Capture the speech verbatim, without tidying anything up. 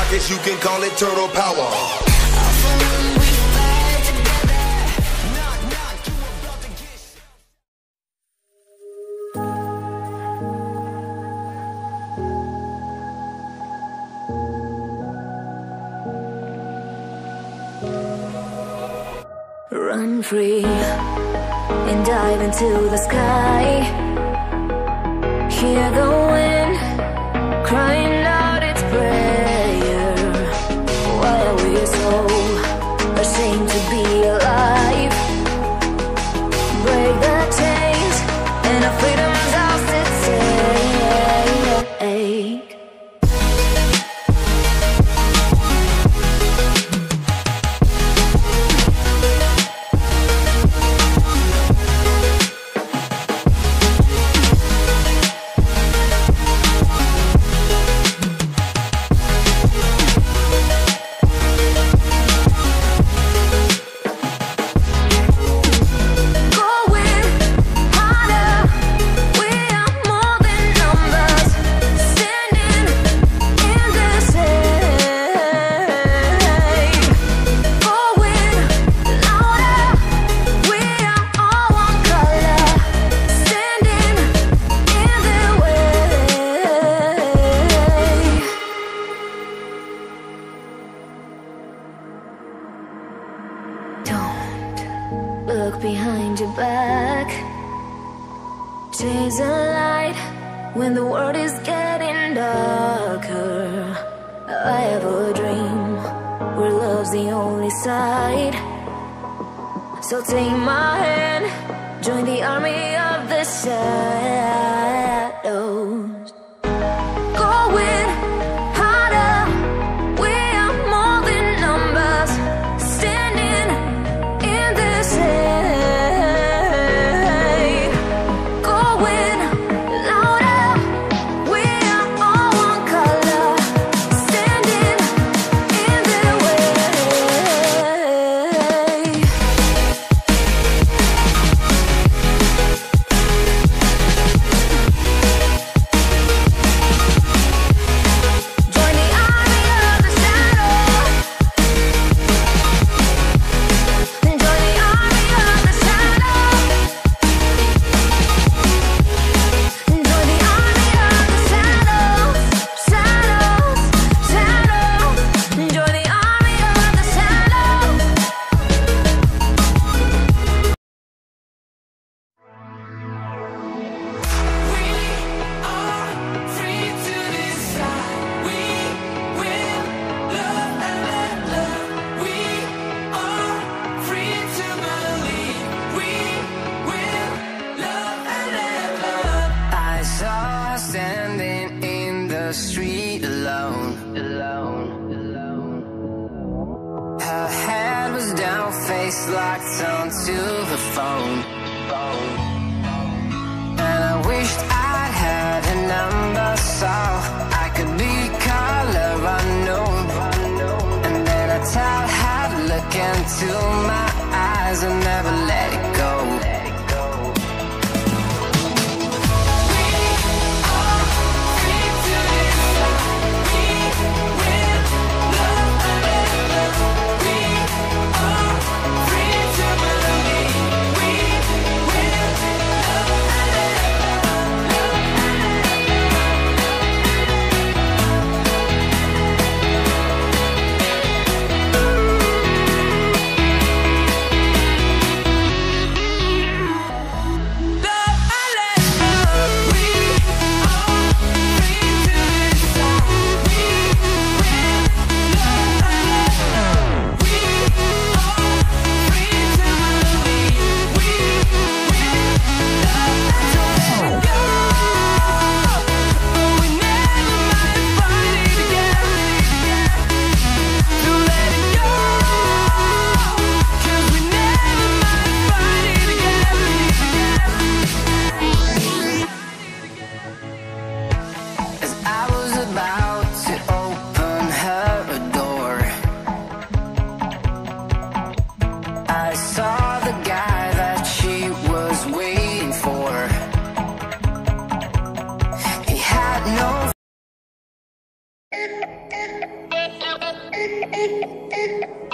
guess you can call it turtle power. Run free and dive into the sky. Hear the wind crying out its prayer. Why are we so ashamed to be alive? Break the chains and our freedom's ours to take. Look behind your back. Chase a light when the world is getting darker. I have a dream where love's the only side. So take my hand, join the army of the shadows. Going harder, we are more than numbers. Standing in this air. Going louder, we are all one color. Standing in their way. Join the army of the shadow. Join the army of the shadow. Join the army of the shadows, shadows, shadows. Join the army of the shadows. We are free to decide. We will love and let love. We are free to believe. We will love and let love. I saw her standing in the street alone, alone, alone. Her head was down, face locked onto her phone, phone. And I wished I'd had a number so I could be color unknown. And then I tell her to look into my eyes and never let it go. We are free to decide. We will love and let love. We are free to believe. We will love and let love. Thank you.